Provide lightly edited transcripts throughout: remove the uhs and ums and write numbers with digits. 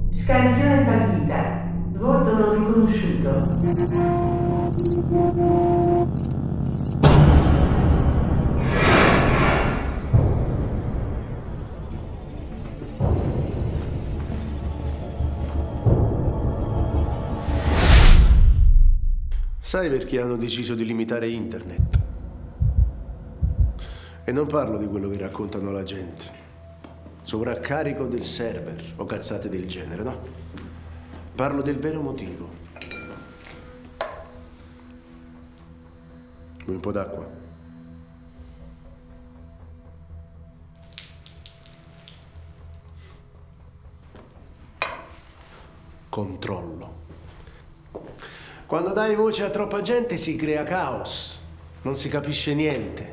Scansione fallita. Volto non riconosciuto. Sai perché hanno deciso di limitare internet? E non parlo di quello che raccontano la gente. Sovraccarico del server o cazzate del genere, no? Parlo del vero motivo. Vuoi un po' d'acqua? Controllo. Quando dai voce a troppa gente si crea caos. Non si capisce niente.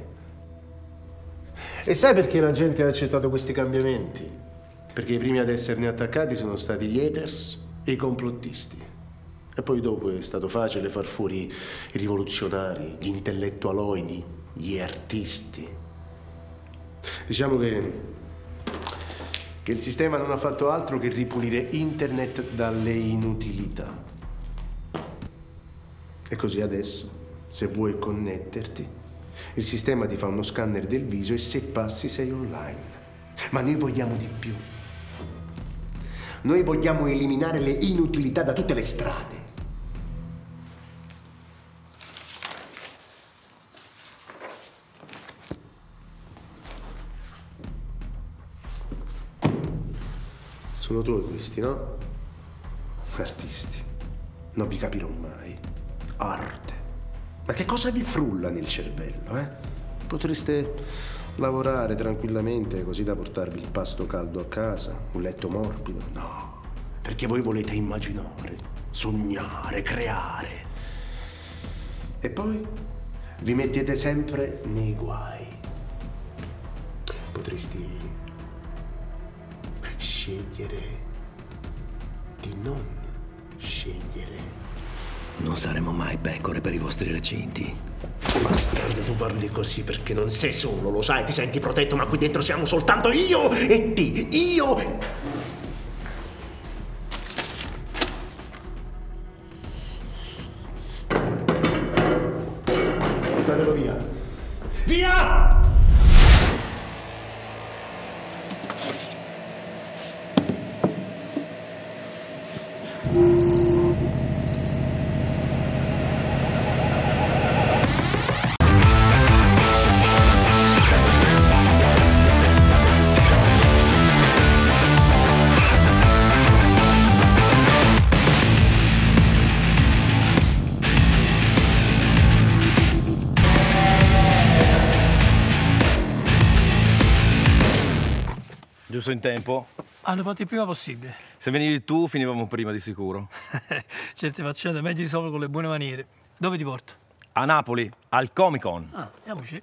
E sai perché la gente ha accettato questi cambiamenti? Perché i primi ad esserne attaccati sono stati gli haters e i complottisti. E poi dopo è stato facile far fuori i rivoluzionari, gli intellettualoidi, gli artisti. Diciamo che il sistema non ha fatto altro che ripulire internet dalle inutilità. E così adesso, se vuoi connetterti, il sistema ti fa uno scanner del viso e se passi sei online. Ma noi vogliamo di più. Noi vogliamo eliminare le inutilità da tutte le strade. Sono tuoi questi, no? Artisti. Non vi capirò mai. Arte. Ma che cosa vi frulla nel cervello, eh? Potreste lavorare tranquillamente così da portarvi il pasto caldo a casa, un letto morbido. No, perché voi volete immaginare, sognare, creare. E poi vi mettete sempre nei guai. Potresti scegliere di non scegliere. Non saremo mai pecore per i vostri recinti. Bastardo, tu parli così perché non sei solo, lo sai, ti senti protetto, ma qui dentro siamo soltanto io e te. Io... Portatelo via. Via! Giusto in tempo? Hanno fatto il prima possibile. Se venivi tu, finivamo prima di sicuro. Certe faccende meglio risolvere con le buone maniere. Dove ti porto? A Napoli, al Comic Con. Ah, andiamoci.